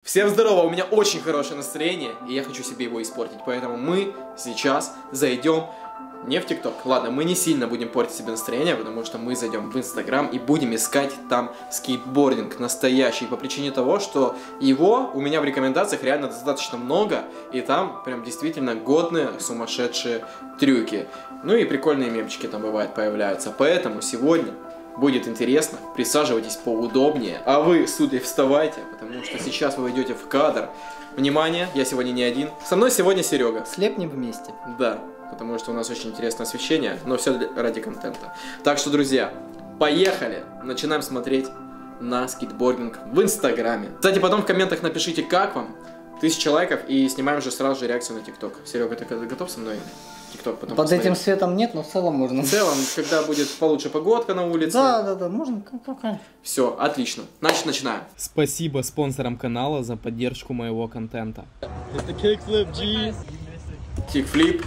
Всем здорово, у меня очень хорошее настроение, и я хочу себе его испортить, поэтому мы сейчас зайдем не в ТикТок. Ладно, мы не сильно будем портить себе настроение, потому что мы зайдем в Инстаграм и будем искать там скейтбординг настоящий, по причине того, что его у меня в рекомендациях реально достаточно много, и там прям действительно годные, сумасшедшие трюки. Ну и прикольные мемчики там бывают появляются, поэтому сегодня будет интересно, присаживайтесь поудобнее, а вы, судьи, вставайте, потому что сейчас вы войдете в кадр. Внимание, я сегодня не один, со мной сегодня Серега. Слепнем вместе. Да, потому что у нас очень интересное освещение, но все ради контента. Так что, друзья, поехали, начинаем смотреть на скейтбординг в Инстаграме. Кстати, потом в комментах напишите, как вам, 1000 лайков, и снимаем же сразу же реакцию на ТикТок. Серега, ты готов со мной? ТикТок потом под посмотреть? этим светом нет, но в целом можно. В целом, когда будет получше погодка на улице. Да, можно. Все, отлично. Значит, начинаем. Спасибо спонсорам канала за поддержку моего контента. Это кикфлип, G. Кикфлип.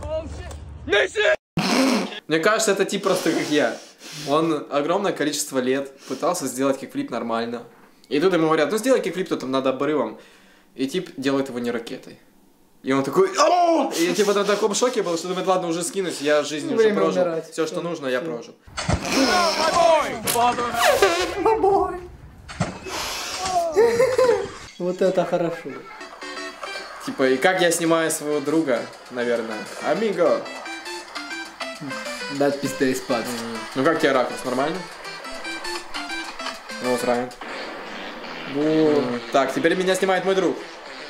Мне кажется, это тип просто как я. Он огромное количество лет пытался сделать кикфлип нормально. И тут ему говорят, ну сделай кикфлип, то там надо обрывом. И тип делает его не ракетой. И он такой, о! И я типа на таком шоке был, что думает, ладно, уже скинусь, я жизнь уже прожил. Умирать. Все, что нужно, я прожил. Вот это хорошо. Типа, и как я снимаю своего друга, наверное. Амиго. Дать пизды спать. Ну как тебе ракурс, нормально? Ну, устраивает. Так, теперь меня снимает мой друг.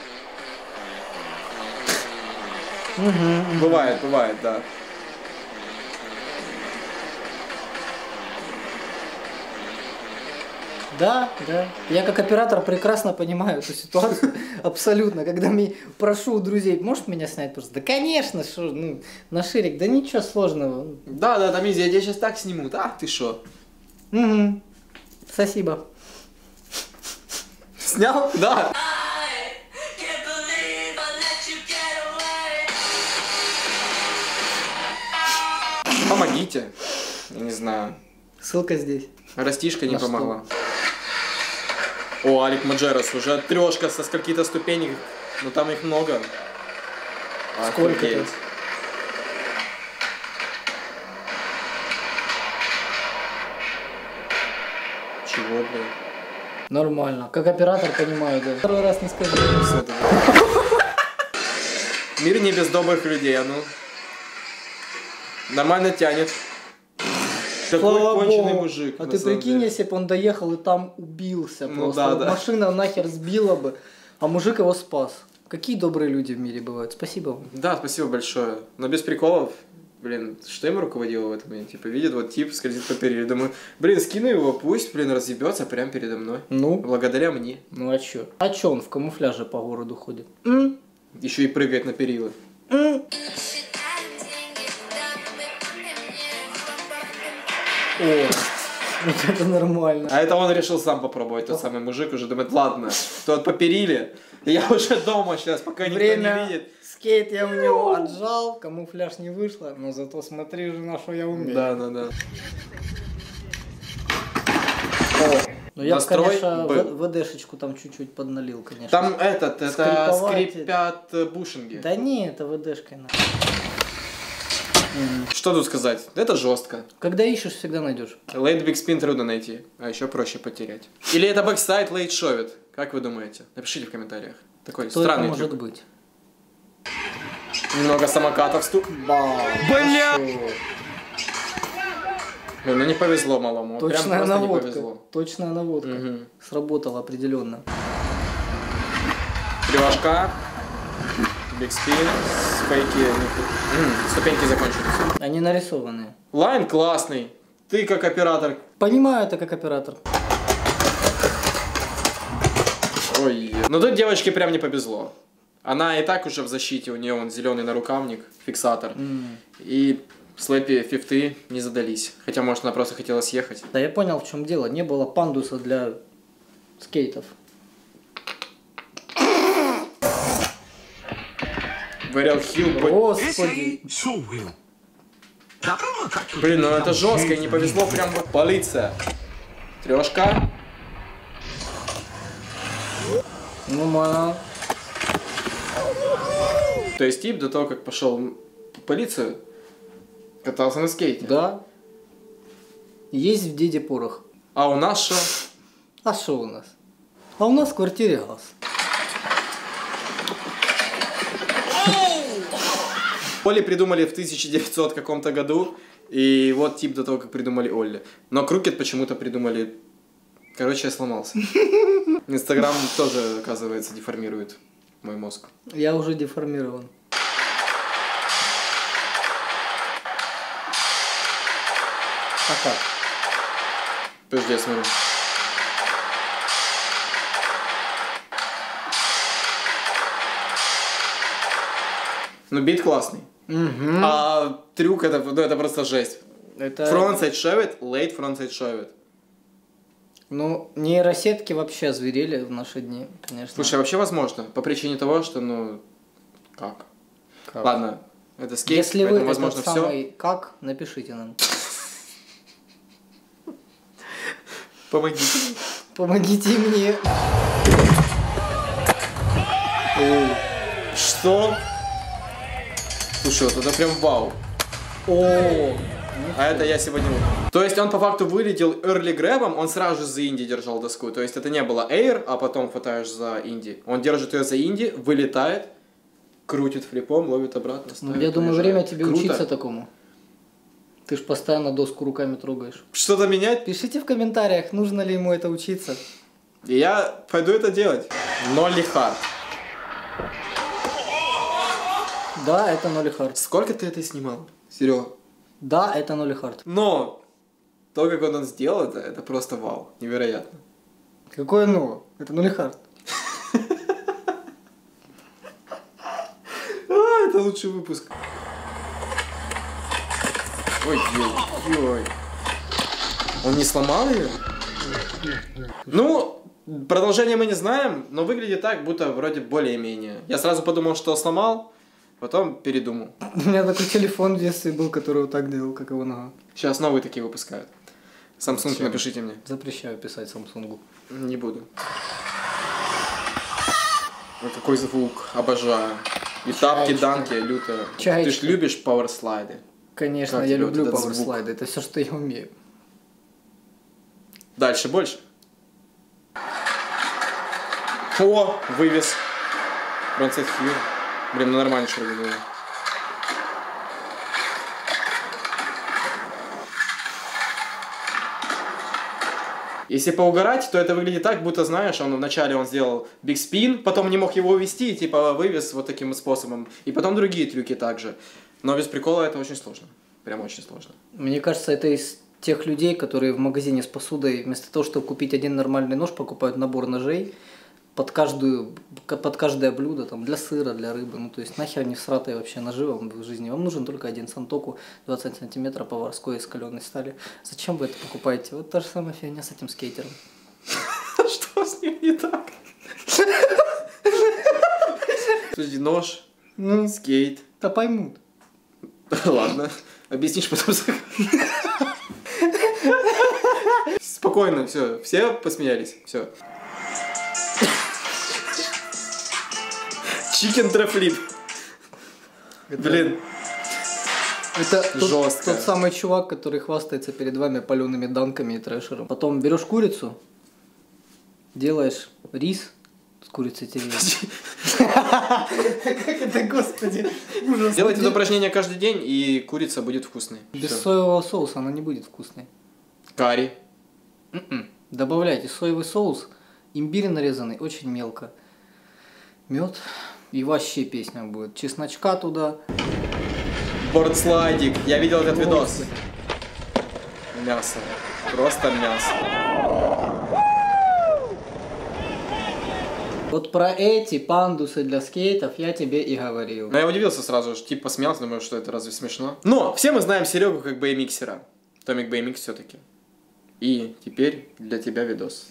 Бывает, да. Да. Я как оператор прекрасно понимаю эту ситуацию. Абсолютно. Когда прошу у друзей, можешь меня снять просто? Да конечно, что, ну, на ширик, да ничего сложного. Да, там я тебя сейчас так сниму, да? Ты шо? Угу. Спасибо. Снял? Да. Помогите. Я не знаю. Ссылка здесь. Растишка не На помогла. О, Алик Маджерос, уже трешка со скольки-то ступенек. Но там их много. Сколько Охуеть. Чего, блин? Нормально. Как оператор понимаю, да. Второй раз не скажи. Мир не без добрых людей, а ну. Нормально тянет. Такой Слава конченый Богу. мужик. А на ты самом прикинь, деле. если бы он доехал и там убился Ну просто. да. Машина нахер сбила бы, а мужик его спас. Какие добрые люди в мире бывают. Спасибо вам. Да, спасибо большое. Но без приколов, блин, что им руководило в этом моменте? Типа, видит, вот тип скользит по периле. Думаю, блин, скину его, пусть, блин, разъебется прямо передо мной. Ну? Благодаря мне. Ну а чё? А чё он в камуфляже по городу ходит? Еще и прыгает на перила. О, вот это нормально. А это он решил сам попробовать, тот самый мужик уже думает, ладно, тот по периле, я уже дома сейчас, пока никто не видит. Скейт я у него отжал, камуфляж не вышло, но зато смотри же, на что я умею. Да. Ну я бы, Настрой конечно, был. ВДшечку там чуть-чуть подналил, конечно. Там это Скриповать. скрипят бушинги. Да не, это ВДшкой. Что тут сказать? Это жестко. Когда ищешь, всегда найдешь. Late Big Spin трудно найти, а еще проще потерять. Или это бэксайд Late Shove It? Как вы думаете? Напишите в комментариях. Такой Что странный это может трюк. быть? Немного самокатов стук. Бля! Ну не повезло малому. Прям Точная просто не наводка. повезло. Точная наводка. Мгм. Сработала определенно. Привожка. Big Spin. Фейки. Ступеньки закончились. Они нарисованные. Лайн классный. Ты как оператор. Понимаю это как оператор. Ой. Но тут девочке прям не повезло. Она и так уже в защите, у нее вон зеленый нарукавник, фиксатор. И слэпи фифты не задались. Хотя, может, она просто хотела съехать. Да я понял, в чем дело. Не было пандуса для скейтов. Варил хил. Господи. Блин, ну это жестко, и не повезло прям вот. Полиция. Трешка. Нормально. То есть тип до того, как пошел в полицию, катался на скейте. Да. Есть в деде порох. А у нас что? А что у нас? А у нас в квартире газ. Олли придумали в 1900 каком-то году, и вот тип до того, как придумали Олли. Но Крукет почему-то придумали... Короче, я сломался. Инстаграм тоже, оказывается, деформирует мой мозг. Я уже деформирован. А как? Подожди, я смотрю. Ну, бит классный. Угу. А трюк это, ну, это просто жесть. Это... Frontside shove it, late frontside shove it. Ну, нейросетки вообще озверели в наши дни, конечно. Слушай, вообще возможно. По причине того, что, ну, как? Как? Ладно, это скейт, Если вы поэтому, возможно, этот все. самый как, напишите нам. Помогите. Помогите мне. Что? Слушай, вот это прям вау. О, А это я сегодня утром. То есть он по факту вылетел early грэбом, он сразу же за инди держал доску. То есть это не было air, а потом хватаешь за инди. Он держит ее за инди, вылетает, крутит флипом, ловит обратно. ну, ставит, я думаю, уезжает. время тебе Круто. учиться такому. Ты ж постоянно доску руками трогаешь. Что-то менять? Пишите в комментариях, нужно ли ему это учиться. И я пойду это делать. Нолли хард. Да, это ноли хард. Сколько ты это снимал, Серега? Да, это ноли хард. Но то, как он сделал это просто вау. Невероятно. Какое но? Это ноли хард. Это лучший выпуск. Ой-ой-ой. Он не сломал ее? Ну, продолжение мы не знаем, но выглядит так, будто вроде более-менее. Я сразу подумал, что сломал, потом передумал. У меня такой телефон в детстве был, который вот так делал, как его нога. Сейчас новые такие выпускают. Samsung, Зачем? напишите мне. Запрещаю писать Самсунгу. Не буду. Ой, какой звук, обожаю. И тапки, Чаечка. данки, лютые. Ты Чаечка. ж любишь пауэрслайды. Конечно, Как я тебе вот люблю этот звук? пауэрслайды. Это все, что я умею. Дальше больше. О, вывес. Frontside хью. Блин, ну нормально что ли. Если поугарать, то это выглядит так, будто, знаешь, вначале он сделал биг спин, потом не мог его увести, и типа вывез вот таким вот способом. И потом другие трюки также. Но без прикола это очень сложно. Прям очень сложно. Мне кажется, это из тех людей, которые в магазине с посудой вместо того, чтобы купить один нормальный нож, покупают набор ножей под каждое блюдо, там, для сыра, для рыбы. Ну, то есть нахер не всратые вообще ножи вам в жизни. Вам нужен только один сантоку 20 сантиметров поварской из каленой стали. Зачем вы это покупаете? Вот та же самая фигня с этим скейтером. Что с ним не так? Подожди, нож, Ну, скейт. да поймут. Ладно, объяснишь потом. Спокойно, все посмеялись, все. Чикен трэфлип. Блин, Это Жестко. тот самый чувак, который хвастается перед вами палеными данками и трэшером. Потом берешь курицу, делаешь рис с курицей терияки. Как это, господи, ужас. делайте это упражнение каждый день, и курица будет вкусной. Без Всё. соевого соуса она не будет вкусной. Карри. Добавляйте соевый соус, имбирь нарезанный очень мелко, мед, и вообще песня будет. Чесночка туда. Бордслайдик. Я видел этот видос. Мясо. Просто мясо. Вот про эти пандусы для скейтов я тебе и говорил. Но я удивился сразу же, типа посмеялся, думаю, что это разве смешно? Но все мы знаем Серегу как BMXера. Томик BMX все-таки. И теперь для тебя видос.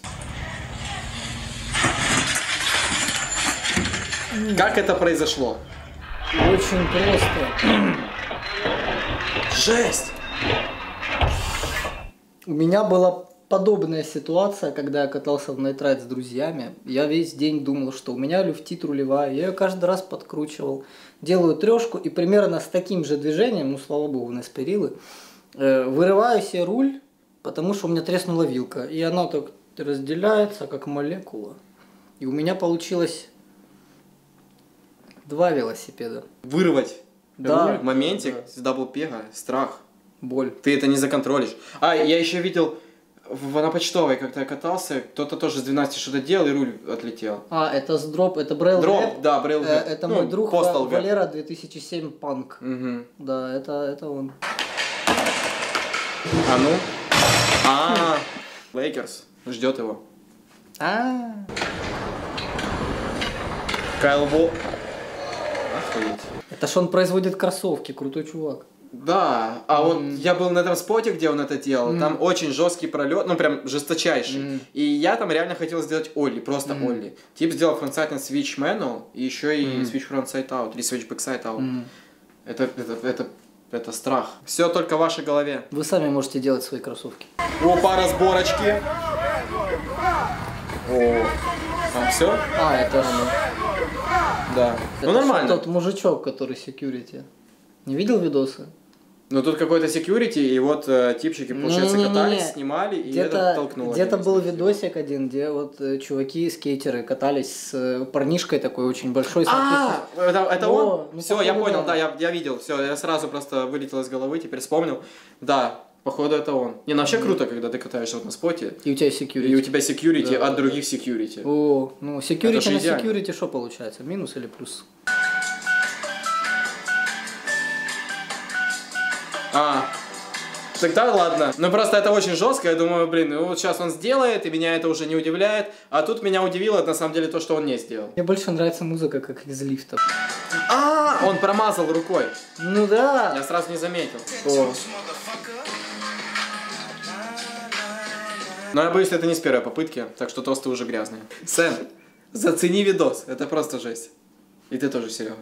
Как это произошло? Очень просто. Жесть! У меня была подобная ситуация, когда я катался в найтрайд с друзьями. Я весь день думал, что у меня люфтит рулевая. Я ее каждый раз подкручивал. Делаю трешку и примерно с таким же движением, ну слава богу, у нас перилы, вырываю себе руль, потому что у меня треснула вилка. И она так разделяется, как молекула. И у меня получилось 2 велосипеда. Вырвать Да, руль в моменте да. с даблпега, страх. Боль. Ты это не законтролишь. А, я еще видел, на почтовой как-то я катался, кто-то тоже с 12 что-то делал, и руль отлетел. А, это с дроп, это Braille Дроп, Gap. да, Braille Gap. Это Ну, мой друг Postal Gap. Валера 2007 Панк. Угу. Да, это он. А ну? Лейкерс ждет его. Кайл Во... Охуеть. Это ж он производит кроссовки, крутой чувак. Да, а вот я был на этом споте, где он это делал, там очень жесткий пролет, ну прям жесточайший. И я там реально хотел сделать Олли, просто Олли. Тип сделал фронтсайд на Switch Manual, и еще и Switch Frontside Out, или Switch Backside Out. Это страх. Все только в вашей голове. Вы сами можете делать свои кроссовки. Опа, разборочки. О, все? Это Да. это Ну нормально. тот мужичок, который security. Не видел видосы? Ну тут какой-то security, и вот типчики, получается, Не-не-не-не. катались, снимали, и это толкнуло. Где-то был видосик один, где вот чуваки, скейтеры катались с парнишкой такой очень большой. Это О, он? ну, Все, я походу, понял, да. да, я видел, все, я сразу просто вылетел из головы, теперь вспомнил. Да, походу это он. Не, ну вообще круто, когда ты катаешься вот на споте, И у тебя security. и у тебя security Да, от да. других security. О, ну Это security же на идеально. security что получается? Минус или плюс? Тогда ладно. Ну просто это очень жестко, я думаю, блин, ну вот сейчас он сделает, и меня это уже не удивляет. А тут меня удивило, на самом деле, то, что он не сделал. Мне больше нравится музыка, как из лифта. Он промазал рукой. Ну да. Я сразу не заметил. О. Но я боюсь, это не с первой попытки, так что тосты уже грязные. Сэм, зацени видос, это просто жесть. И ты тоже, Серега.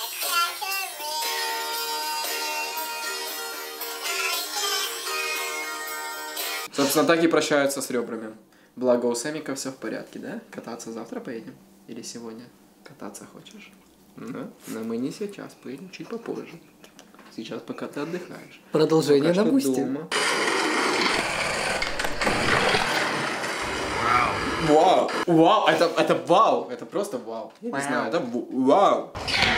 Собственно, так и прощаются с ребрами. Благо у Сэмика все в порядке, да? Кататься завтра поедем? Или сегодня? Кататься хочешь? Ну, но мы не сейчас, поедем чуть попозже. Сейчас, пока ты отдыхаешь. Продолжение Пока на что бусте. дома. Вау! Вау! Это вау! Это просто вау! Я не знаю, это вау!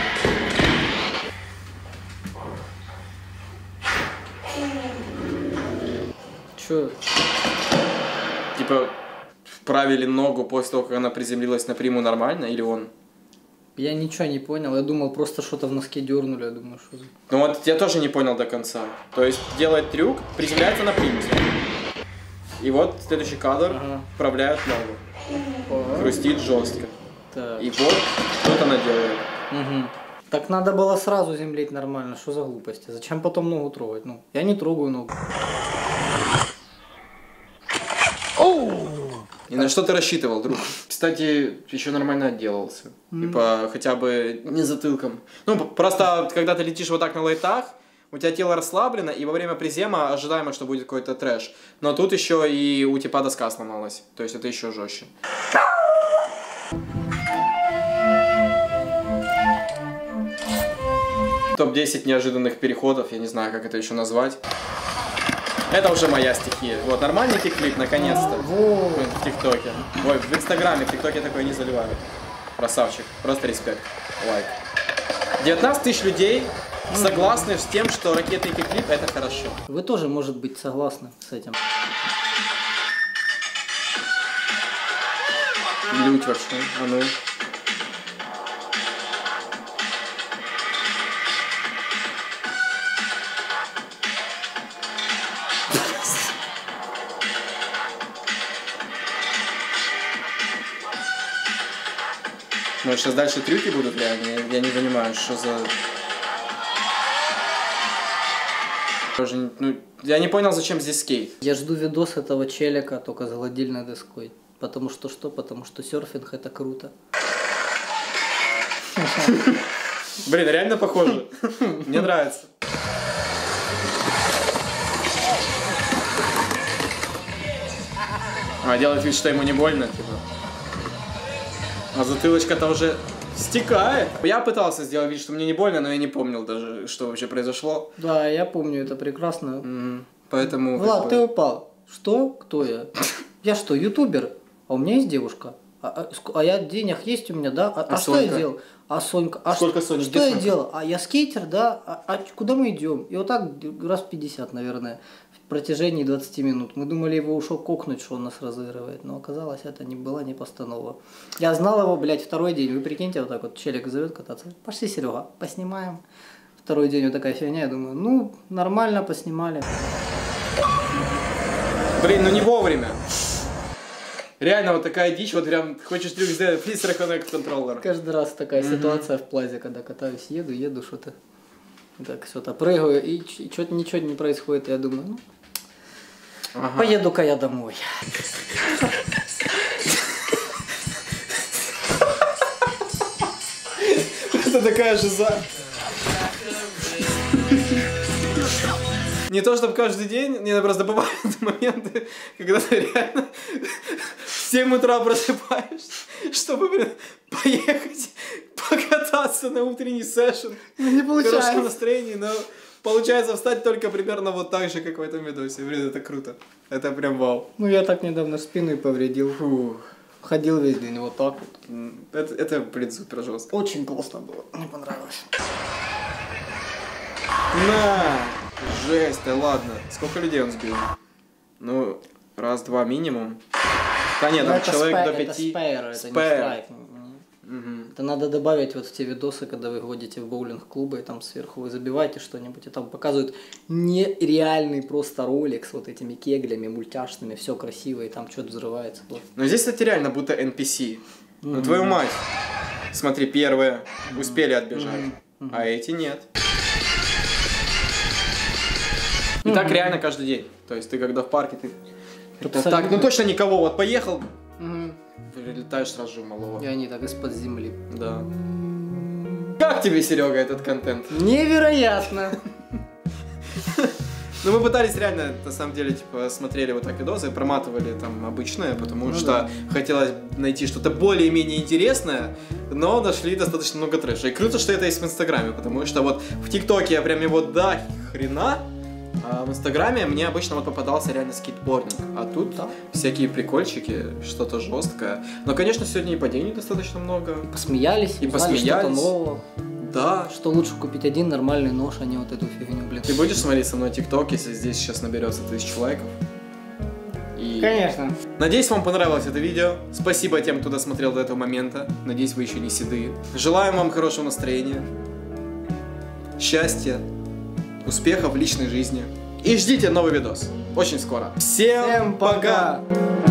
Чё? Типа, вправили ногу после того, как она приземлилась на приму нормально, или он? Я ничего не понял. Я думал, просто что-то в носке дернули. Я думаю, что за... Ну вот я тоже не понял до конца. То есть делает трюк, приземляется на примус. И вот следующий кадр, Ага. вправляют ногу. Хрустит жестко. Так. И вот что-то она делает. Мгм. Так надо было сразу землить нормально. Что за глупости? Зачем потом ногу трогать? Ну, я не трогаю ногу. И на что ты рассчитывал, друг? Кстати, еще нормально отделался. Типа, хотя бы не затылком. Ну, просто, когда ты летишь вот так на лайтах, у тебя тело расслаблено, и во время призема ожидаемо, что будет какой-то трэш. Но тут еще и у типа доска сломалась. То есть это еще жестче. Топ-10 неожиданных переходов, я не знаю, как это еще назвать. Это уже моя стихия. Вот, нормальный кикфлип, наконец-то. В ТикТоке. Ой, в Инстаграме, в ТикТоке такое не заливают. Красавчик, просто респект. Лайк. 19 тысяч людей согласны с тем, что ракетный кикфлип это хорошо. Вы тоже, может быть, согласны с этим. Лють вообще, а ну. Ну, сейчас дальше трюки будут реально, я не понимаю, что за... Ну, я не понял, зачем здесь скейт. Я жду видос этого челика, только с гладильной доской. Потому что что? Потому что серфинг это круто. Блин, реально похоже. Мне нравится. А делает вид, что ему не больно, типа. А затылочка-то уже стекает. Я пытался сделать вид, что мне не больно, но я не помнил даже, что вообще произошло. Да, я помню это прекрасно. Поэтому... Влад, ты упал. Что? Кто я? Я что, ютубер? А у меня есть девушка. А я денег есть у меня, да? А что я делал? А Сонька? А Сколько Соня? Что я делал? А я скейтер, да? А куда мы идем? И вот так раз 50, наверное, в протяжении 20 минут. Мы думали, его ушел кокнуть, что он нас разыгрывает. Но оказалось, это не была не постанова. Я знал его, блядь, второй день. Вы прикиньте, вот так вот челик зовет кататься. Пошли, Серега, поснимаем. Второй день вот такая фигня. Я думаю, ну, нормально поснимали. Блин, ну не вовремя. Реально вот такая дичь, вот прям хочешь трюк сделать, please reconnect controller. Каждый раз такая ситуация в плазе, когда катаюсь, еду, что-то так что-то прыгаю, и что-то ничего не происходит, я думаю, ну, поеду-ка я домой. Это такая жиза. Не то, чтобы каждый день, мне просто бывают моменты, когда ты реально в 7 утра просыпаешься, чтобы, блин, поехать покататься на утренний сэшн. Не В получается. хорошем настроении, но получается встать только примерно вот так же, как в этом видосе. Блин, это круто. Это прям вау. Ну, я так недавно спину и повредил. Фух. Ходил весь день вот так вот. Это, блин, супер жестко. Очень классно было, мне понравилось. На! Жесть, да ладно. Сколько людей он сбил? Ну, раз-два минимум. Да нет, там человек до 5. Это спейр, это не страйк. Это надо добавить вот в те видосы, когда вы ходите в боулинг-клубы, и там сверху вы забиваете что-нибудь, и там показывают нереальный просто ролик с вот этими кеглями мультяшными, все красиво, и там что-то взрывается. Вот. Но здесь, кстати, реально будто NPC. Ну, твою мать. Смотри, первые успели отбежать, а эти нет. И так реально каждый день. То есть ты когда в парке, ты... Так, ну точно никого, вот поехал, прилетаешь сразу же в малого. И они так из-под земли. Да. Как тебе, Серега, этот контент? Невероятно! Ну, мы пытались реально, на самом деле, типа, смотрели вот так видосы, проматывали там обычное, потому что хотелось найти что-то более-менее интересное, но нашли достаточно много трэша. И круто, что это есть в Инстаграме, потому что вот в ТикТоке я прям его до хрена, а в Инстаграме мне обычно вот попадался реально скейтбординг, а тут всякие прикольчики, что-то жесткое. Но, конечно, сегодня и падений достаточно много. Посмеялись, И узнали посмеялись. что-то нового. Да. Что лучше купить один нормальный нож, а не вот эту фигню, блин. Ты будешь смотреть со мной ТикТок, если здесь сейчас наберется 1000 лайков? И... Конечно. Надеюсь, вам понравилось это видео. Спасибо тем, кто досмотрел до этого момента. Надеюсь, вы еще не седые. Желаем вам хорошего настроения, счастья, успехов в личной жизни. И ждите новый видос. Очень скоро. Всем пока!